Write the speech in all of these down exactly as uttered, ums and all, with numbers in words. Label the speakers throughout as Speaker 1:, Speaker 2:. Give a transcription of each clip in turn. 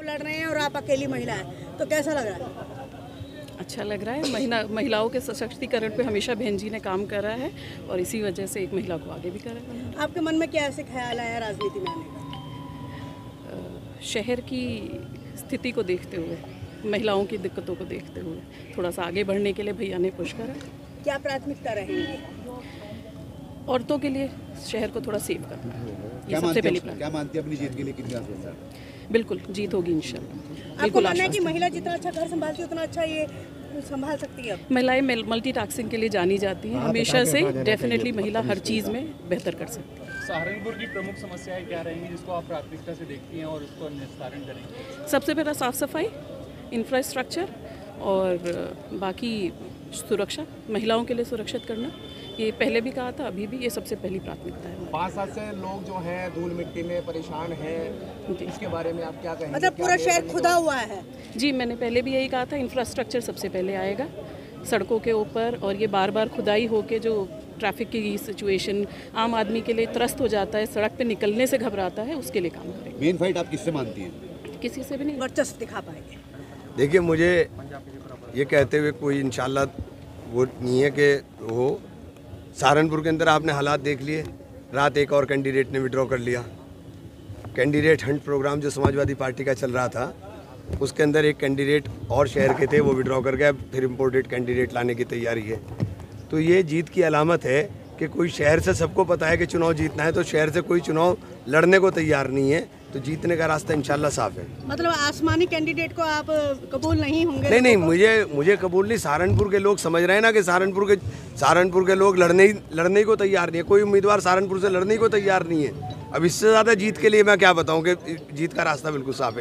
Speaker 1: लड़ रहे हैं और आप अकेली महिला हैं, तो कैसा लग रहा है?
Speaker 2: अच्छा लग रहा है। महिला महिलाओं के सशक्तिकरण पे हमेशा बहन जी ने काम करा है और इसी वजह से एक महिला को आगे भी करा है।
Speaker 1: आपके मन में क्या ऐसे ख्याल आया राजनीति में आने का?
Speaker 2: शहर की स्थिति को देखते हुए, महिलाओं की दिक्कतों को देखते हुए थोड़ा सा आगे बढ़ने के लिए भैया ने पुश करा।
Speaker 1: क्या प्राथमिकता रहेगी?
Speaker 2: औरतों के लिए शहर को थोड़ा सेव करना, ये सबसे पहली प्राथमिकता।
Speaker 3: क्या मानती है अपनी जीत के लिए कितना सोचता है?
Speaker 2: बिल्कुल जीत होगी इंशाल्लाह।
Speaker 1: आपको मानना है कि महिला जितना अच्छा घर संभालती है उतना अच्छा ये संभाल सकती है?
Speaker 2: महिलाएं मल्टीटास्किंग के लिए जानी जाती हैं हमेशा से। डेफिनेटली महिला हर चीज़ में बेहतर कर सकती है।
Speaker 4: सहारनपुर की प्रमुख समस्याएं क्या रहेंगी जिसको आप प्राथमिकता से देखती हैं और उसको निस्तारण करेंगे?
Speaker 2: सबसे पहला साफ सफाई, इंफ्रास्ट्रक्चर और बाकी सुरक्षा, महिलाओं के लिए सुरक्षित करना। ये पहले भी कहा था, अभी भी ये सबसे पहली प्राथमिकता है।
Speaker 5: पाँच साल से लोग जो हैं धूल मिट्टी में परेशान हैं, इसके बारे में आप क्या कहेंगे?
Speaker 1: मतलब पूरा शहर खुदा हुआ है?
Speaker 2: जी, मैंने पहले भी यही कहा था, इंफ्रास्ट्रक्चर सबसे पहले आएगा सड़कों के ऊपर। और ये बार बार खुदाई होके जो ट्रैफिक की सिचुएशन आम आदमी के लिए त्रस्त हो जाता है, सड़क पे निकलने से घबराता है, उसके लिए काम करेंगे।
Speaker 3: मेन फाइट आप किससे मानती हैं?
Speaker 2: किसी से भी नहीं।
Speaker 1: वर्चस्व दिखा पाएंगे?
Speaker 6: देखिए, मुझे ये कहते हुए कोई इंशाल्लाह वो नहीं है कि वो सहारनपुर के अंदर आपने हालात देख लिए। रात एक और कैंडिडेट ने विड्रॉ कर लिया। कैंडिडेट हंट प्रोग्राम जो समाजवादी पार्टी का चल रहा था, उसके अंदर एक कैंडिडेट और शहर के थे, वो विड्रॉ कर गया। फिर इम्पोर्टेड कैंडिडेट लाने की तैयारी है। तो ये जीत की अलामत है कि कोई शहर से सबको पता है कि चुनाव जीतना है, तो शहर से कोई चुनाव लड़ने को तैयार नहीं है, तो जीतने का रास्ता इंशाल्लाह साफ है।
Speaker 1: मतलब आसमानी कैंडिडेट को आप कबूल नहीं होंगे?
Speaker 6: नहीं नहीं, मुझे मुझे कबूल नहीं। सहारनपुर के लोग समझ रहे हैं ना कि सहारनपुर के सहारनपुर के लोग लड़ने ही लड़ने को तैयार नहीं है। कोई उम्मीदवार सहारनपुर से लड़ने को तैयार नहीं है। अब इससे ज़्यादा जीत के लिए मैं क्या बताऊं कि जीत का रास्ता बिल्कुल साफ है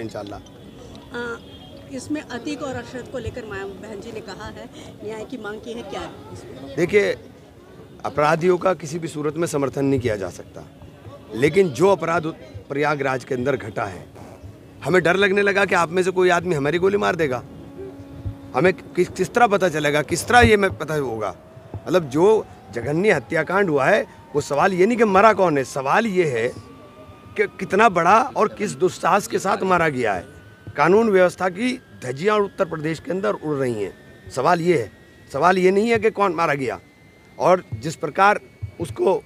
Speaker 6: इंशाल्लाह।
Speaker 1: इसमें अतीक और अशरत को लेकर बहन जी ने कहा है, न्याय की मांग की है, क्या है?
Speaker 6: देखिए, अपराधियों का किसी भी सूरत में समर्थन नहीं किया जा सकता, लेकिन जो अपराध प्रयागराज के अंदर घटा है, हमें डर लगने लगा कि आप में से कोई आदमी हमारी गोली मार देगा। हमें किस किस तरह पता चलेगा, किस तरह ये मैं पता होगा? मतलब जो जघन्य हत्याकांड हुआ है, वो सवाल ये नहीं कि मरा कौन है, सवाल ये है कि कितना बड़ा और किस दुस्साहस के साथ मारा गया है। कानून व्यवस्था की धज्जियाँ उत्तर प्रदेश के अंदर उड़ रही हैं। सवाल ये है, सवाल ये नहीं है कि कौन मारा गया। और जिस प्रकार उसको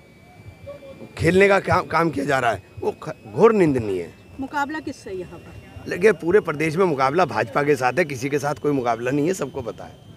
Speaker 6: खेलने का काम काम किया जा रहा है, वो घोर निंदनीय है।
Speaker 1: मुकाबला किससे यहाँ पर?
Speaker 6: लेकिन पूरे प्रदेश में मुकाबला भाजपा के साथ है, किसी के साथ कोई मुकाबला नहीं है, सबको पता है।